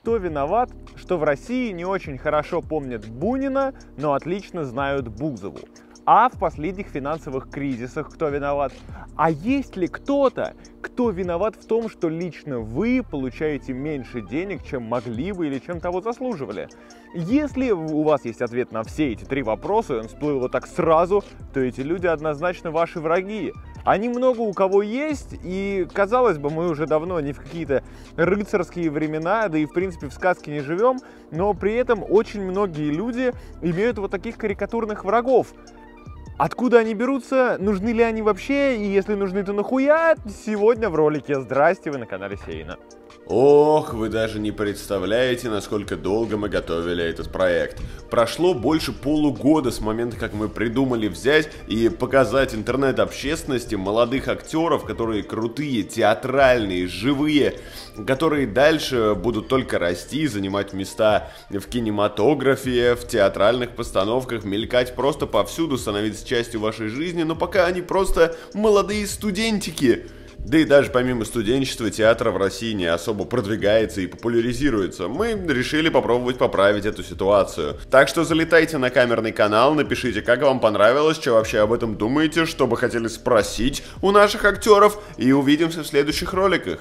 кто виноват, что в России не очень хорошо помнят Бунина, но отлично знают Бузову? А в последних финансовых кризисах кто виноват? А есть ли кто-то, кто виноват в том, что лично вы получаете меньше денег, чем могли бы или чем того заслуживали? Если у вас есть ответ на все эти три вопроса, и он всплыл вот так сразу, то эти люди однозначно ваши враги. Они много у кого есть, и, казалось бы, мы уже давно не в какие-то рыцарские времена, да и, в принципе, в сказке не живем, но при этом очень многие люди имеют вот таких карикатурных врагов. Откуда они берутся, нужны ли они вообще, и если нужны, то нахуя? Сегодня в ролике. Здрасте, вы на канале Сейна. Ох, вы даже не представляете, насколько долго мы готовили этот проект. Прошло больше полугода с момента, как мы придумали взять и показать интернет-общественности молодых актеров, которые крутые, театральные, живые, которые дальше будут только расти, занимать места в кинематографе, в театральных постановках, мелькать просто повсюду, становиться частью вашей жизни, но пока они просто молодые студентики. Да и даже помимо студенчества театр в России не особо продвигается и популяризируется. Мы решили попробовать поправить эту ситуацию. Так что залетайте на камерный канал, напишите, как вам понравилось, что вообще об этом думаете, что бы хотели спросить у наших актеров, и увидимся в следующих роликах.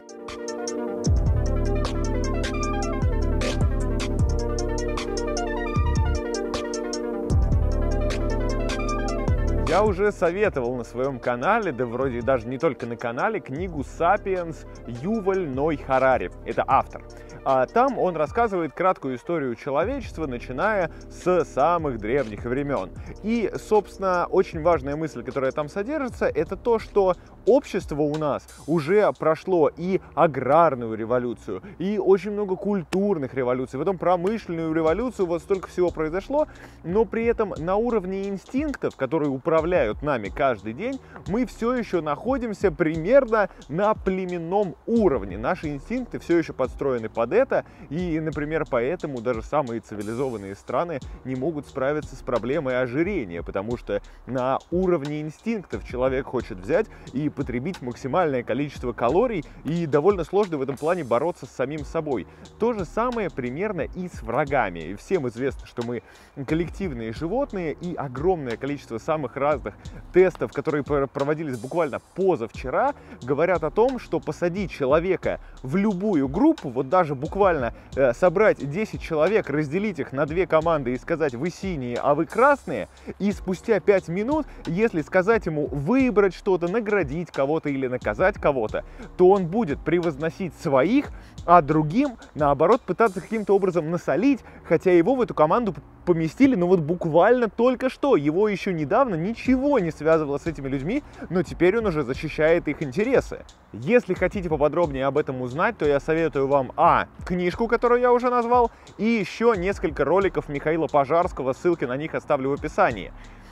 Я уже советовал на своем канале, да вроде даже не только на канале, книгу «Сапиенс» Юваль Ной Харари. Это автор. Там он рассказывает краткую историю человечества, начиная с самых древних времен. И, собственно, очень важная мысль, которая там содержится, это то, что общество у нас уже прошло и аграрную революцию, и очень много культурных революций, потом промышленную революцию, вот столько всего произошло, но при этом на уровне инстинктов, которые управляют нами каждый день, мы все еще находимся примерно на племенном уровне. Наши инстинкты все еще подстроены под это, и, например, поэтому даже самые цивилизованные страны не могут справиться с проблемой ожирения, потому что на уровне инстинктов человек хочет взять и потребить максимальное количество калорий, и довольно сложно в этом плане бороться с самим собой. То же самое примерно и с врагами. И всем известно, что мы коллективные животные, и огромное количество самых разных тестов, которые проводились буквально позавчера, говорят о том, что посадить человека в любую группу, вот даже буквально собрать 10 человек, разделить их на две команды и сказать: вы синие, а вы красные, и спустя 5 минут, если сказать ему выбрать что-то, наградить кого-то или наказать кого-то, то он будет превозносить своих, а другим, наоборот, пытаться каким-то образом насолить, хотя его в эту команду поместили, ну вот буквально только что. Его еще недавно ничего не связывало с этими людьми, но теперь он уже защищает их интересы. Если хотите поподробнее об этом узнать, то я советую вам книжку, которую я уже назвал, и еще несколько роликов Михаила Пожарского, ссылки на них оставлю в описании.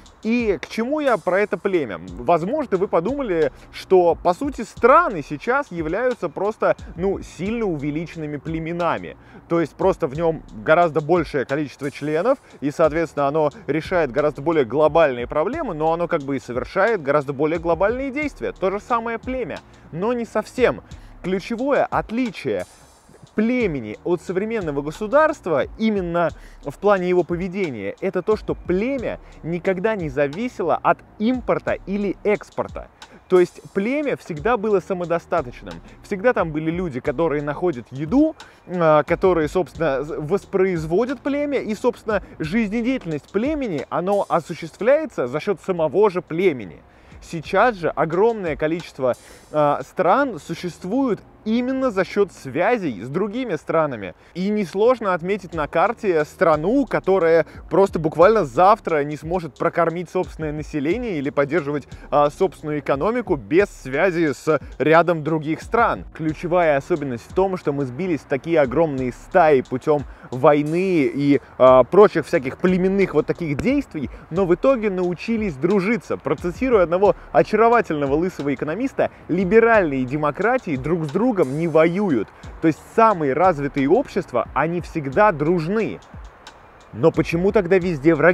И к чему я про это племя? Возможно, вы подумали, что, по сути, страны сейчас являются просто, сильно увеличенными племенами. То есть просто в нем гораздо большее количество членов, и, соответственно, оно решает гораздо более глобальные проблемы, но оно как бы и совершает гораздо более глобальные действия. То же самое племя, но не совсем. Ключевое отличие племени от современного государства именно в плане его поведения, это то, что племя никогда не зависело от импорта или экспорта. То есть племя всегда было самодостаточным. Всегда там были люди, которые находят еду, которые, собственно, воспроизводят племя, и, собственно, жизнедеятельность племени, оно осуществляется за счет самого же племени. Сейчас же огромное количество стран существует именно за счет связей с другими странами. И несложно отметить на карте страну, которая просто буквально завтра не сможет прокормить собственное население или поддерживать собственную экономику без связи с рядом других стран. Ключевая особенность в том, что мы сбились в такие огромные стаи путем войны и прочих всяких племенных вот таких действий, но в итоге научились дружиться. Процитируя одного очаровательного лысого экономиста, либеральные демократии друг с другом не воюют. То есть самые развитые общества, они всегда дружны. Но почему тогда везде враги?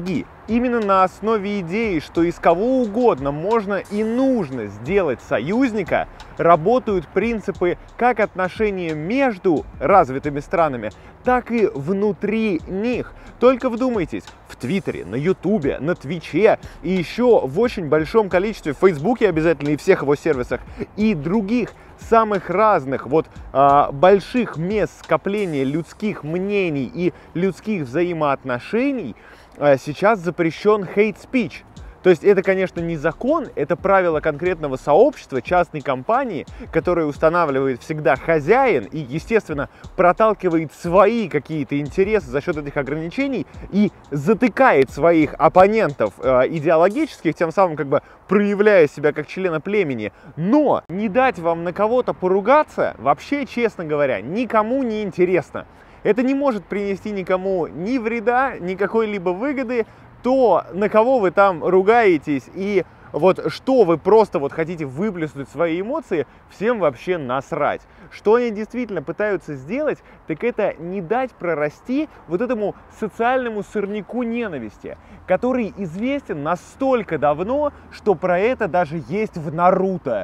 именно на основе идеи, что из кого угодно можно и нужно сделать союзника, работают принципы как отношения между развитыми странами, так и внутри них. Только вдумайтесь, в Твиттере, на Ютубе, на Твиче и еще в очень большом количестве, в Фейсбуке обязательно и всех его сервисах, и других самых разных больших мест скопления людских мнений и людских взаимоотношений сейчас запрещен hate speech. То есть это, конечно, не закон, это правило конкретного сообщества, частной компании, которое устанавливает всегда хозяин и, естественно, проталкивает свои какие-то интересы за счет этих ограничений и затыкает своих оппонентов идеологических, тем самым как бы проявляя себя как члена племени. Но не дать вам на кого-то поругаться, вообще, честно говоря, никому не интересно. Это не может принести никому ни вреда, ни какой-либо выгоды. То, на кого вы там ругаетесь и вот что вы просто вот хотите выплеснуть свои эмоции, всем вообще насрать. Что они действительно пытаются сделать, так это не дать прорасти вот этому социальному сорняку ненависти, который известен настолько давно, что про это даже есть в Наруто.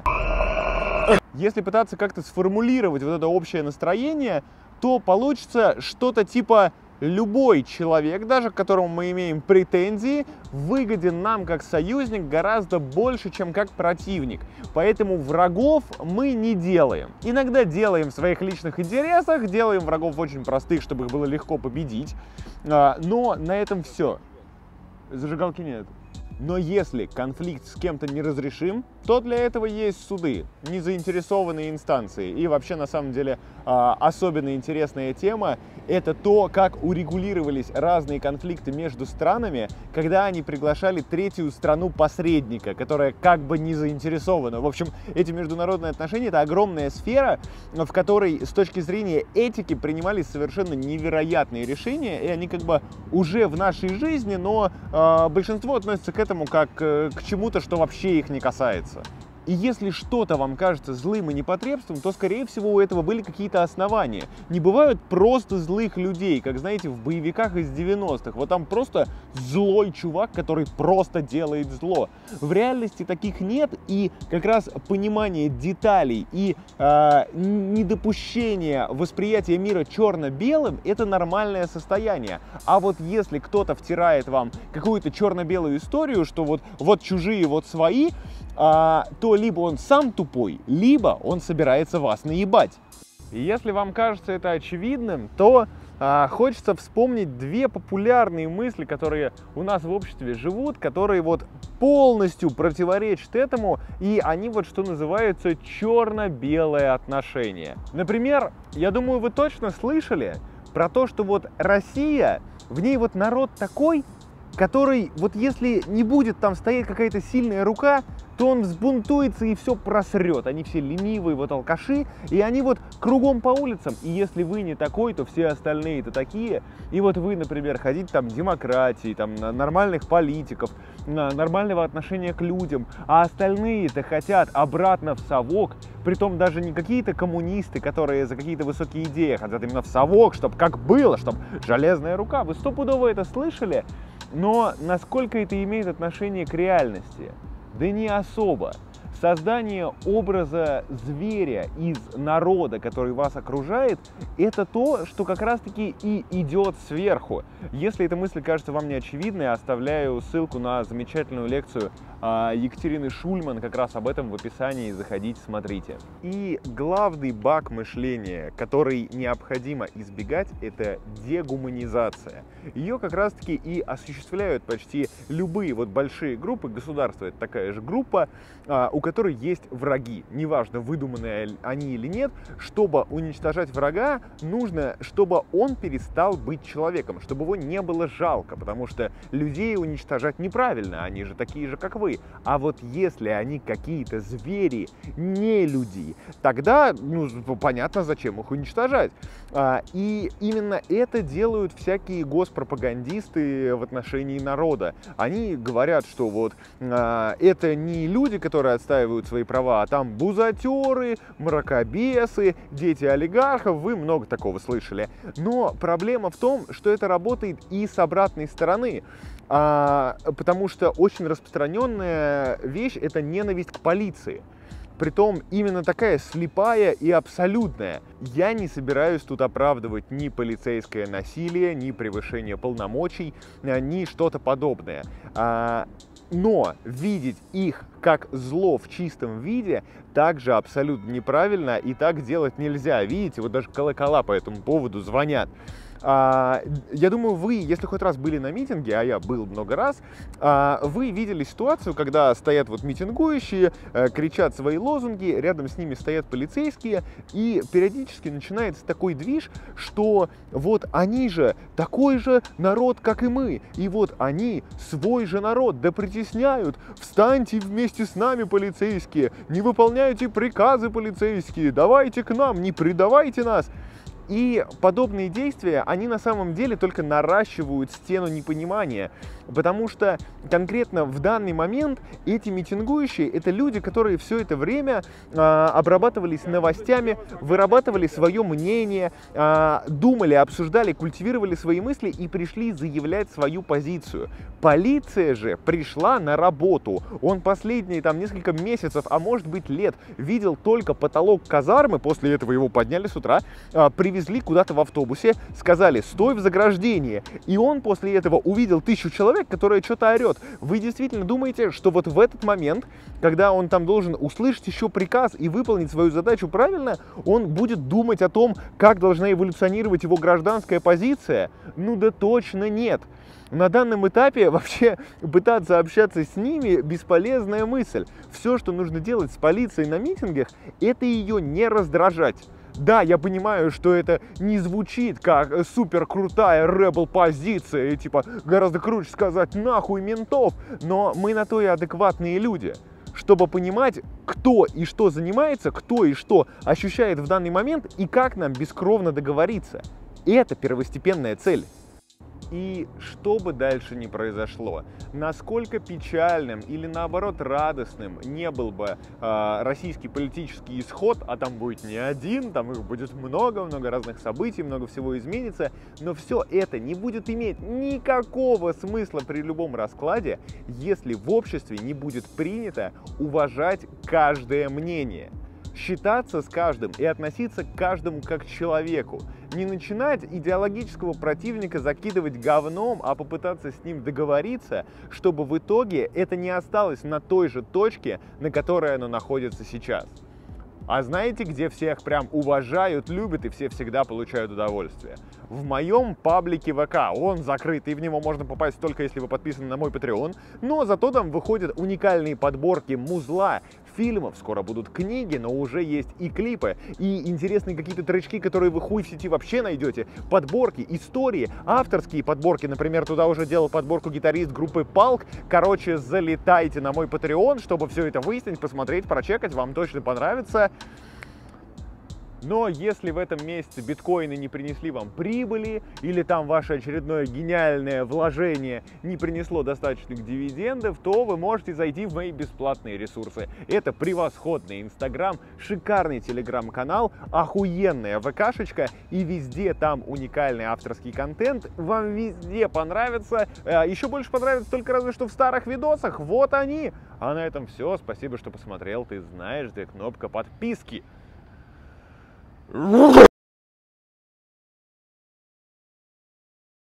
Если пытаться как-то сформулировать вот это общее настроение, то получится что-то типа: любой человек, даже к которому мы имеем претензии, выгоден нам как союзник гораздо больше, чем как противник. Поэтому врагов мы не делаем. Иногда делаем в своих личных интересах, делаем врагов очень простых, чтобы их было легко победить. Но на этом все. Зажигалки нет. Но если конфликт с кем-то неразрешим, то для этого есть суды, незаинтересованные инстанции. И вообще, на самом деле, особенно интересная тема – это то, как урегулировались разные конфликты между странами, когда они приглашали третью страну-посредника, которая как бы не заинтересована. В общем, эти международные отношения – это огромная сфера, в которой с точки зрения этики принимались совершенно невероятные решения, и они как бы уже в нашей жизни, но большинство относится к этому как к чему-то, что вообще их не касается. И если что-то вам кажется злым и непотребством, то, скорее всего, у этого были какие-то основания. Не бывают просто злых людей, как, знаете, в боевиках из 90-х. Вот там просто злой чувак, который просто делает зло. В реальности таких нет, и как раз понимание деталей и недопущение восприятия мира черно-белым – это нормальное состояние. А вот если кто-то втирает вам какую-то черно-белую историю, что вот чужие, вот свои, то либо он сам тупой, либо он собирается вас наебать. И если вам кажется это очевидным, то хочется вспомнить две популярные мысли, которые у нас в обществе живут, которые вот полностью противоречат этому, и они вот что называется черно-белое отношение. Например, я думаю, вы точно слышали про то, что вот Россия, в ней вот народ такой, который вот если не будет там стоять какая-то сильная рука, то он взбунтуется и все просрет. Они все ленивые, вот алкаши, и они вот кругом по улицам. И если вы не такой, то все остальные-то такие. И вот вы, например, хотите там демократии, там нормальных политиков, нормального отношения к людям, а остальные-то хотят обратно в совок, притом даже не какие-то коммунисты, которые за какие-то высокие идеи хотят именно в совок, чтобы как было, чтобы железная рука. Вы стопудово это слышали, но насколько это имеет отношение к реальности? Да не особо. Создание образа зверя из народа, который вас окружает, это то, что как раз-таки и идет сверху. Если эта мысль кажется вам неочевидной, оставляю ссылку на замечательную лекцию Екатерины Шульман, как раз об этом в описании, заходите, смотрите. И главный баг мышления, который необходимо избегать, это дегуманизация. Ее как раз-таки и осуществляют почти любые вот большие группы, государство это такая же группа, у которой есть враги. Неважно, выдуманные они или нет, чтобы уничтожать врага, нужно, чтобы он перестал быть человеком, чтобы его не было жалко, потому что людей уничтожать неправильно, они же такие же, как вы. А вот если они какие-то звери, не люди, тогда, понятно, зачем их уничтожать. И именно это делают всякие госпропагандисты в отношении народа. Они говорят, что вот это не люди, которые отстаивают свои права, а там бузатеры, мракобесы, дети олигархов, вы много такого слышали. Но проблема в том, что это работает и с обратной стороны. Потому что очень распространенная вещь — это ненависть к полиции. Притом именно такая слепая и абсолютная. Я не собираюсь тут оправдывать ни полицейское насилие, ни превышение полномочий, ни что-то подобное. Но видеть их как зло в чистом виде также абсолютно неправильно, и так делать нельзя. Видите, вот даже колокола по этому поводу звонят. Я думаю, вы, если хоть раз были на митинге, а я был много раз, вы видели ситуацию, когда стоят вот митингующие, кричат свои лозунги, рядом с ними стоят полицейские, и периодически начинается такой движ, что вот они же такой же народ, как и мы, и вот они свой же народ, да притесняют, встаньте вместе с нами, полицейские, не выполняйте приказы полицейские, давайте к нам, не предавайте нас. И подобные действия, они на самом деле только наращивают стену непонимания, потому что конкретно в данный момент эти митингующие — это люди, которые все это время обрабатывались новостями, вырабатывали свое мнение, думали, обсуждали, культивировали свои мысли и пришли заявлять свою позицию. Полиция же пришла на работу. Он последние там несколько месяцев, а может быть лет, видел только потолок казармы, после этого его подняли с утра, привезли куда-то в автобусе, сказали: стой в заграждении. И он после этого увидел 1000 человек, которые что-то орет. Вы действительно думаете, что вот в этот момент, когда он там должен услышать еще приказ и выполнить свою задачу правильно, он будет думать о том, как должна эволюционировать его гражданская позиция? Ну да точно нет. На данном этапе вообще пытаться общаться с ними — бесполезная мысль. Все, что нужно делать с полицией на митингах, это ее не раздражать. Да, я понимаю, что это не звучит как супер крутая рэбл-позиция, и типа гораздо круче сказать «нахуй ментов», но мы на то и адекватные люди, чтобы понимать, кто и что занимается, кто и что ощущает в данный момент и как нам бескровно договориться. Это первостепенная цель. И что бы дальше ни произошло, насколько печальным или наоборот радостным не был бы российский политический исход, а там будет не один, там их будет много разных событий, много всего изменится, но все это не будет иметь никакого смысла при любом раскладе, если в обществе не будет принято уважать каждое мнение. Считаться с каждым и относиться к каждому как к человеку. Не начинать идеологического противника закидывать говном, а попытаться с ним договориться, чтобы в итоге это не осталось на той же точке, на которой оно находится сейчас. А знаете, где всех прям уважают, любят и все всегда получают удовольствие? В моем паблике ВК. Он закрыт, и в него можно попасть только если вы подписаны на мой Patreon. Но зато там выходят уникальные подборки музла, фильмов, скоро будут книги, но уже есть и клипы, и интересные какие-то тречки, которые вы хуй в сети вообще найдете, подборки, истории, авторские подборки. Например, туда уже делал подборку гитарист группы Палк. Короче, залетайте на мой Patreon, чтобы все это выяснить, посмотреть, прочекать, вам точно понравится. Но если в этом месяце биткоины не принесли вам прибыли, или там ваше очередное гениальное вложение не принесло достаточных дивидендов, то вы можете зайти в мои бесплатные ресурсы. Это превосходный Инстаграм, шикарный Телеграм-канал, охуенная ВКшечка, и везде там уникальный авторский контент. Вам везде понравится. Еще больше понравится только разве что в старых видосах. Вот они. А на этом все. Спасибо, что посмотрел. Ты знаешь, где кнопка подписки.